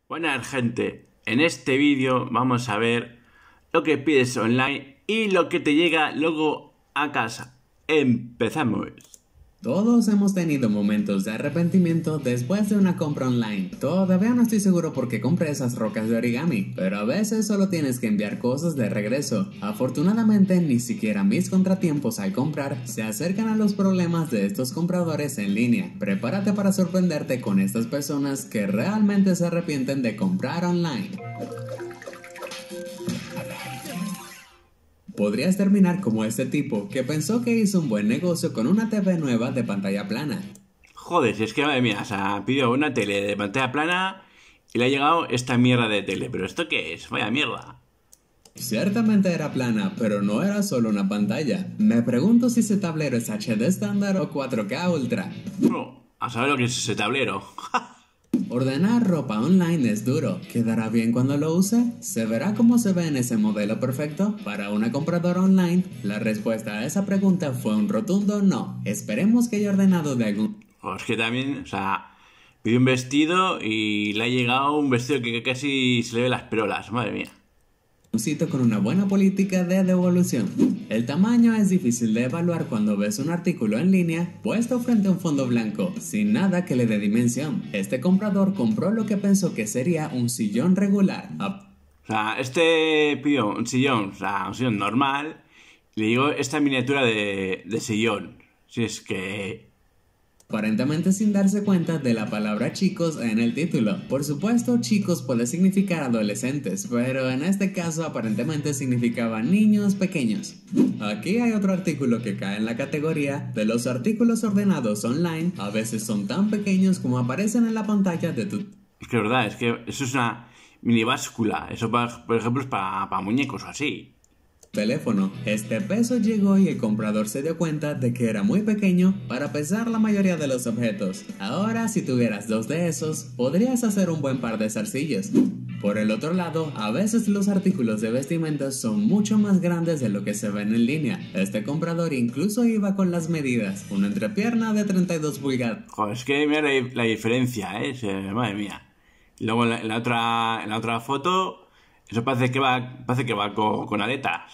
Buenas gente, en este vídeo vamos a ver lo que pides online y lo que te llega luego a casa. Empezamos. Todos hemos tenido momentos de arrepentimiento después de una compra online. Todavía no estoy seguro por qué compré esas rocas de origami, pero a veces solo tienes que enviar cosas de regreso. Afortunadamente, ni siquiera mis contratiempos al comprar se acercan a los problemas de estos compradores en línea. Prepárate para sorprenderte con estas personas que realmente se arrepienten de comprar online. Podrías terminar como este tipo que pensó que hizo un buen negocio con una TV nueva de pantalla plana. Joder, si es que madre mía, o sea, pidió una tele de pantalla plana y le ha llegado esta mierda de tele. ¿Pero esto qué es? Vaya mierda. Ciertamente era plana, pero no era solo una pantalla. Me pregunto si ese tablero es HD estándar o 4K Ultra. No, a saber lo que es ese tablero. Ordenar ropa online es duro. ¿Quedará bien cuando lo use? ¿Se verá cómo se ve en ese modelo perfecto? Para una compradora online, la respuesta a esa pregunta fue un rotundo no. Esperemos que haya ordenado de algún... Pues que también, o sea, pidió un vestido y le ha llegado un vestido que casi se le ve las perolas, madre mía. Un sitio con una buena política de devolución. El tamaño es difícil de evaluar cuando ves un artículo en línea puesto frente a un fondo blanco, sin nada que le dé dimensión. Este comprador compró lo que pensó que sería un sillón regular. O sea, este pidió un sillón, o sea, un sillón normal, y le llegó esta miniatura de sillón. Si es que... Aparentemente sin darse cuenta de la palabra chicos en el título. Por supuesto, chicos puede significar adolescentes, pero en este caso aparentemente significaba niños pequeños. Aquí hay otro artículo que cae en la categoría de los artículos ordenados online, a veces son tan pequeños como aparecen en la pantalla de tu... Es que es verdad, es que eso es una mini báscula. Eso, por ejemplo, es para muñecos o así. teléfono. Este peso llegó y el comprador se dio cuenta de que era muy pequeño para pesar la mayoría de los objetos. Ahora, si tuvieras dos de esos, podrías hacer un buen par de zarcillos. Por el otro lado, a veces los artículos de vestimenta son mucho más grandes de lo que se ven en línea. Este comprador incluso iba con las medidas, una entrepierna de 32 pulgadas. Joder, es que mira la diferencia, ¿eh? Madre mía. Y luego en la otra foto, eso parece que va con aletas.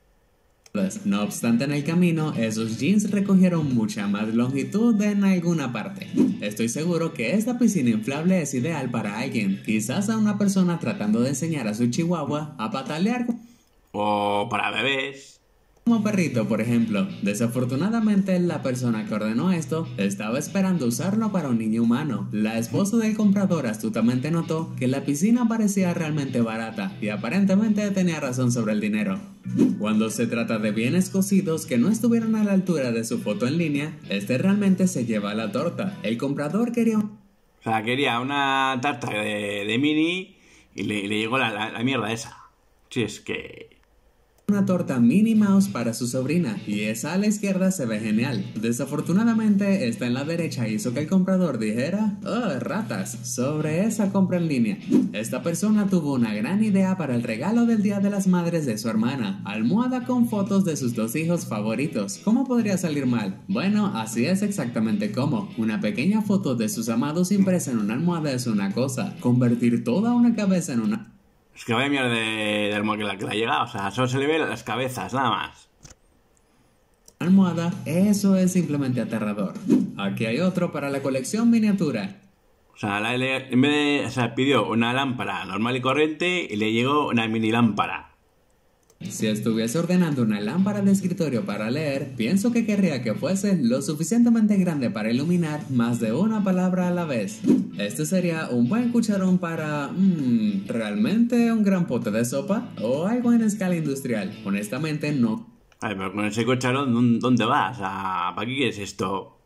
No obstante, en el camino, esos jeans recogieron mucha más longitud en alguna parte. Estoy seguro que esta piscina inflable es ideal para alguien, quizás a una persona tratando de enseñar a su chihuahua a patalear O para bebés. como perrito, por ejemplo. Desafortunadamente, la persona que ordenó esto estaba esperando usarlo para un niño humano. La esposa del comprador astutamente notó que la piscina parecía realmente barata y aparentemente tenía razón sobre el dinero. Cuando se trata de bienes cosidos que no estuvieron a la altura de su foto en línea, este realmente se lleva la torta. El comprador quería O sea, quería una tarta de mini y le llegó la mierda esa. Si es que... una torta Minnie Mouse para su sobrina, y esa a la izquierda se ve genial. Desafortunadamente, esta en la derecha hizo que el comprador dijera, "Oh, ratas", sobre esa compra en línea. Esta persona tuvo una gran idea para el regalo del Día de las Madres de su hermana, almohada con fotos de sus dos hijos favoritos. ¿Cómo podría salir mal? Bueno, así es exactamente como. Una pequeña foto de sus amados impresa en una almohada es una cosa, convertir toda una cabeza en una... Es que vaya mierda de almohada que le ha llegado. O sea, solo se le ve las cabezas, nada más. almohada, eso es simplemente aterrador. Aquí hay otro para la colección miniatura. O sea, en vez de... O sea, pidió una lámpara normal y corriente y le llegó una mini lámpara. Si estuviese ordenando una lámpara de escritorio para leer, pienso que querría que fuese lo suficientemente grande para iluminar más de una palabra a la vez. Este sería un buen cucharón para... ¿realmente un gran pote de sopa? ¿O algo en escala industrial? Honestamente no. A ver, pero con ese cucharón, ¿dónde vas? O sea, ¿para qué quieres esto?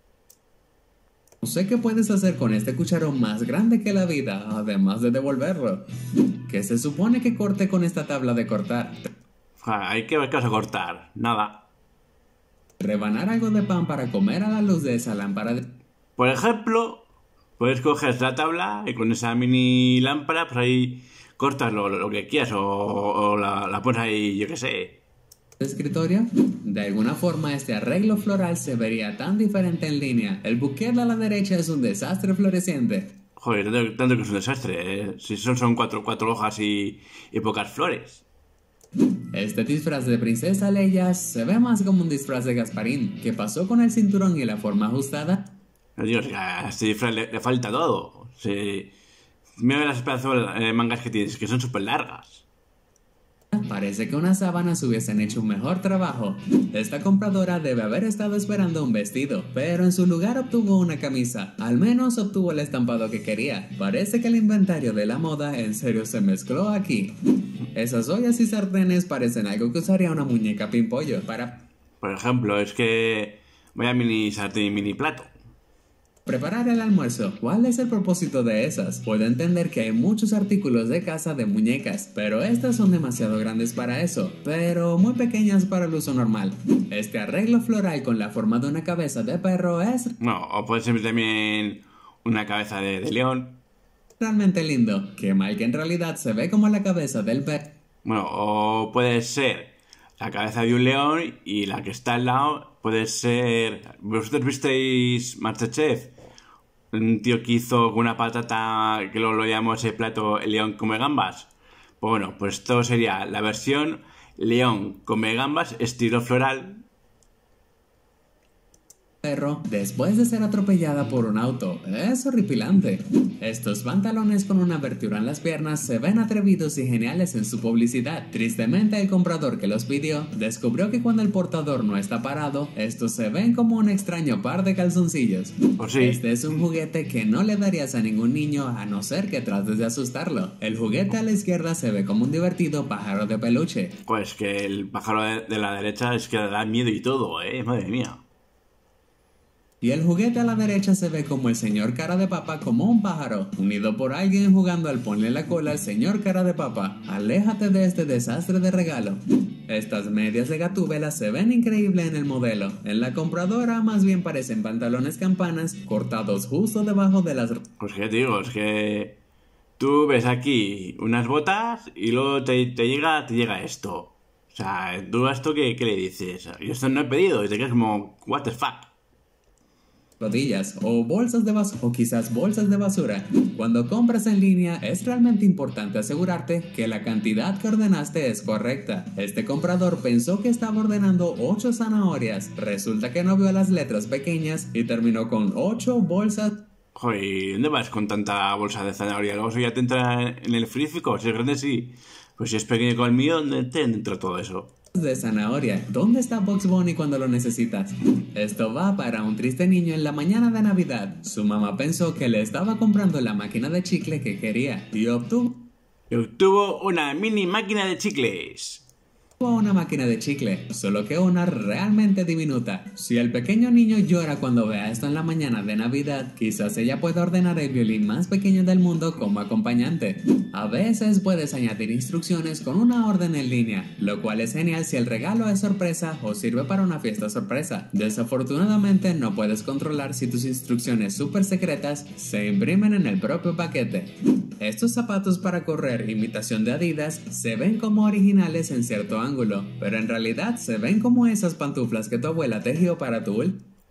No sé qué puedes hacer con este cucharón más grande que la vida, además de devolverlo. ¿Qué se supone que corte con esta tabla de cortar? O sea, hay que ver qué vas a cortar. Nada. Rebanar algo de pan para comer a la luz de esa lámpara de... Por ejemplo, puedes coger la tabla y con esa mini lámpara, pues ahí cortas lo que quieras o la pones ahí, yo qué sé. escritorio. De alguna forma este arreglo floral se vería tan diferente en línea. El buquet a la derecha es un desastre floreciente. Joder, tanto que es un desastre, ¿eh? Si son cuatro hojas y pocas flores. Este disfraz de princesa Leia se ve más como un disfraz de Gasparín. ¿Qué pasó con el cinturón y la forma ajustada? Dios, a este disfraz le falta todo. Mira las pedazos de mangas que tienes, que son súper largas. Parece que unas sábanas hubiesen hecho un mejor trabajo. Esta compradora debe haber estado esperando un vestido, pero en su lugar obtuvo una camisa. Al menos obtuvo el estampado que quería. Parece que el inventario de la moda en serio se mezcló aquí. Esas ollas y sartenes parecen algo que usaría una muñeca pimpollo para Por ejemplo, es que vaya mini sartén y mini plato. preparar el almuerzo. ¿Cuál es el propósito de esas? Puedo entender que hay muchos artículos de casa de muñecas, pero estas son demasiado grandes para eso, pero muy pequeñas para el uso normal. Este arreglo floral con la forma de una cabeza de perro es No, o puede ser también una cabeza de león. realmente lindo. Qué mal que en realidad se ve como la cabeza del perro. Bueno, o puede ser la cabeza de un león y la que está al lado puede ser... ¿Vosotros visteis MasterChef? Un tío que hizo con una patata que lo llamó ese plato el león come gambas. Pues bueno, pues esto sería la versión león come gambas estilo floral. Perro después de ser atropellada por un auto. Es horripilante. Estos pantalones con una abertura en las piernas se ven atrevidos y geniales en su publicidad. Tristemente el comprador que los pidió descubrió que cuando el portador no está parado, estos se ven como un extraño par de calzoncillos. Pues sí. Este es un juguete que no le darías a ningún niño a no ser que trates de asustarlo. El juguete a la izquierda se ve como un divertido pájaro de peluche. Pues que el pájaro de la derecha es que da miedo y todo, madre mía. Y el juguete a la derecha se ve como el señor cara de papa como un pájaro, unido por alguien jugando al ponle la cola al señor cara de papa. Aléjate de este desastre de regalo. Estas medias de gatúbela se ven increíbles en el modelo. En la compradora más bien parecen pantalones campanas cortados justo debajo de las... Pues que te digo, es que tú ves aquí unas botas y luego te llega esto. O sea, tú a esto ¿qué le dices? Yo esto no he pedido y te quedas como, what the fuck. rodillas o bolsas de basura o quizás bolsas de basura. Cuando compras en línea es realmente importante asegurarte que la cantidad que ordenaste es correcta. Este comprador pensó que estaba ordenando 8 zanahorias, resulta que no vio las letras pequeñas y terminó con 8 bolsas. Joder, ¿y dónde vas con tanta bolsa de zanahoria? Luego eso ya te entra en el frigorífico, si es grande sí. Pues si es pequeño como el mío, ¿dónde te entra todo eso? De zanahoria. ¿Dónde está Bugs Bunny cuando lo necesitas? Esto va para un triste niño en la mañana de Navidad. Su mamá pensó que le estaba comprando la máquina de chicle que quería y obtuvo una mini máquina de chicles. una máquina de chicle, solo que una realmente diminuta. Si el pequeño niño llora cuando vea esto en la mañana de Navidad, quizás ella pueda ordenar el violín más pequeño del mundo como acompañante. A veces puedes añadir instrucciones con una orden en línea, lo cual es genial si el regalo es sorpresa o sirve para una fiesta sorpresa. Desafortunadamente no puedes controlar si tus instrucciones súper secretas se imprimen en el propio paquete. Estos zapatos para correr, imitación de Adidas, se ven como originales en cierto ángulo, pero en realidad se ven como esas pantuflas que tu abuela tejió para tu...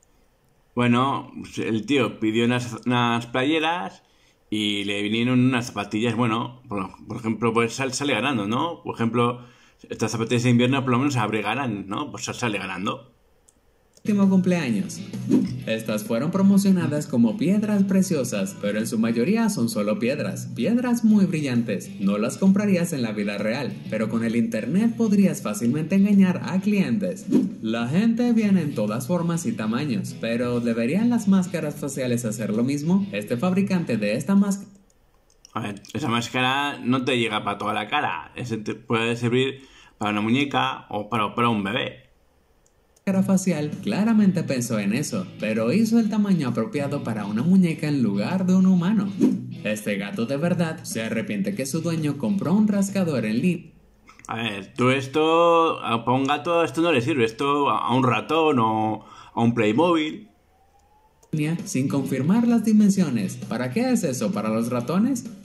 Bueno, el tío pidió unas playeras y le vinieron unas zapatillas, bueno, por ejemplo, pues sale ganando, ¿no? Por ejemplo, estas zapatillas de invierno por lo menos abrigarán, ¿no? Pues sale ganando. Último cumpleaños. Estas fueron promocionadas como piedras preciosas, pero en su mayoría son solo piedras muy brillantes. No las comprarías en la vida real, pero con el internet podrías fácilmente engañar a clientes. La gente viene en todas formas y tamaños, pero ¿deberían las máscaras faciales hacer lo mismo? Este fabricante de esta máscara... A ver, esa máscara no te llega para toda la cara, te puede servir para una muñeca o para un bebé. Facial claramente pensó en eso, pero hizo el tamaño apropiado para una muñeca en lugar de un humano. Este gato de verdad se arrepiente que su dueño compró un rascador en línea. A ver, tú esto, para un gato esto no le sirve, esto a un ratón o a un Playmobil. Sin confirmar las dimensiones. ¿Para qué es eso? ¿Para los ratones?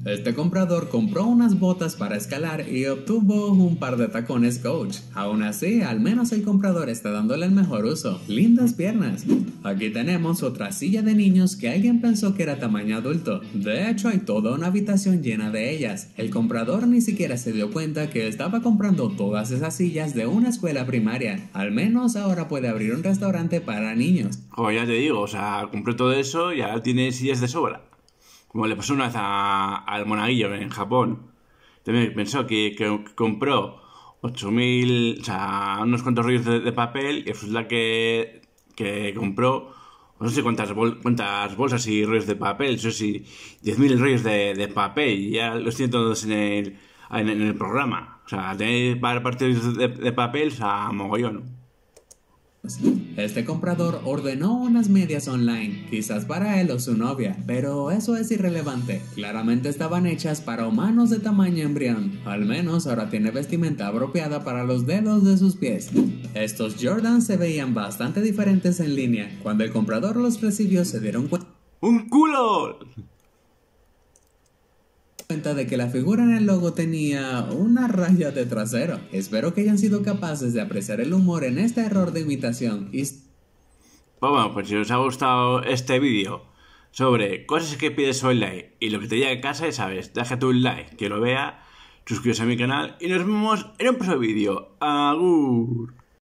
Este comprador compró unas botas para escalar y obtuvo un par de tacones Coach. Aún así, al menos el comprador está dándole el mejor uso. Lindas piernas. Aquí tenemos otra silla de niños que alguien pensó que era tamaño adulto. De hecho, hay toda una habitación llena de ellas. El comprador ni siquiera se dio cuenta que estaba comprando todas esas sillas de una escuela primaria. Al menos ahora puede abrir un restaurante para niños. Como ya te digo, o sea, compró todo eso y ahora tiene sillas de sobra. Como le pasó una vez al monaguillo en Japón. También pensó que compró 8.000, o sea, unos cuantos rollos de papel y resulta que compró no sé cuántas bolsas y rollos de papel, eso sí, 10.000 rollos de papel y ya los tiene todos en el programa. O sea, tenéis para partidos de papel, o sea, mogollón. Este comprador ordenó unas medias online, quizás para él o su novia, pero eso es irrelevante. Claramente estaban hechas para humanos de tamaño embrión. Al menos ahora tiene vestimenta apropiada para los dedos de sus pies. Estos Jordans se veían bastante diferentes en línea. Cuando el comprador los recibió se dieron ¡Un culo! cuenta de que la figura en el logo tenía una raya de trasero. Espero que hayan sido capaces de apreciar el humor en este error de imitación. Bueno, pues si os ha gustado este vídeo sobre cosas que pides online y lo que te llega a casa, ya sabes, déjate un like, que lo vea, suscríbete a mi canal y nos vemos en un próximo vídeo. ¡Agur!